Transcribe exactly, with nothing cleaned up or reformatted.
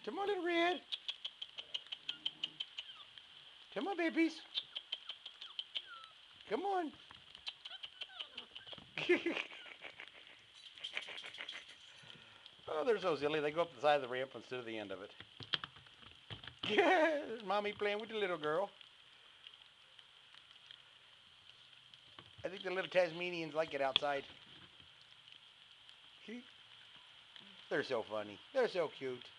Come on, little red. Come on, babies. Come on. Oh, they're so silly. They go up the side of the ramp instead of the end of it. Yeah, there's mommy playing with the little girl. I think the little Tasmanians like it outside. They're so funny. They're so cute.